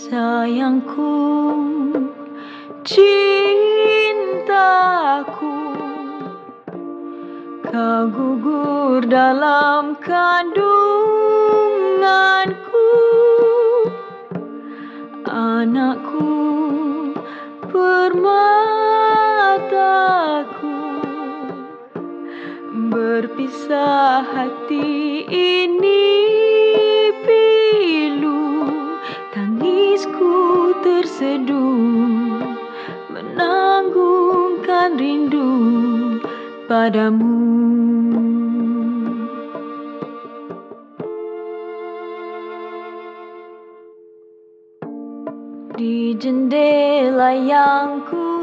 Sayangku, cintaku, kau gugur dalam kandunganku. Anakku, permataku, berpisah hati ini pilu. Tangisku terseduh, menanggungkan rindu padamu. Di jendela yang ku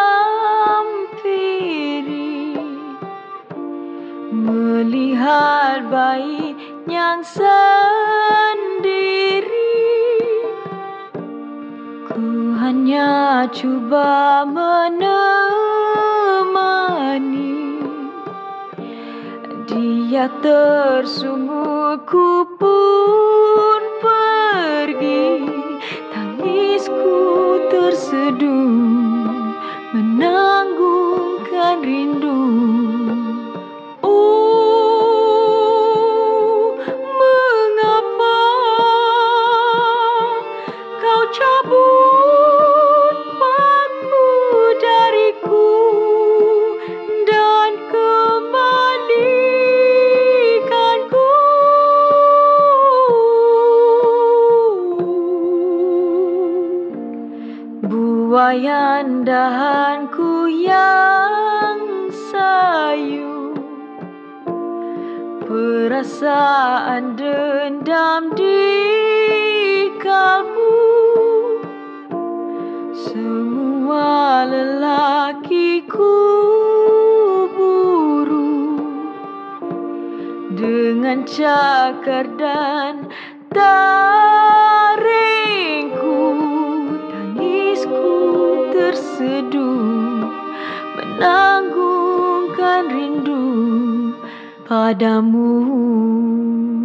hampiri, melihat bayi yang sendiri. Ku hanya cuba menemani, dia tersungut, ku pun pergi. Tangisku terseduh, menanggungkan rindu. Oh, mengapa kau cabut paku dariku dan kembalikanku? Buaian dahanku yang sayu, perasaan dendam di kalbu. Semua lelaki ku buru dengan cakar dan taringku. Tangisku terseduh, menanggungkan rindu padamu.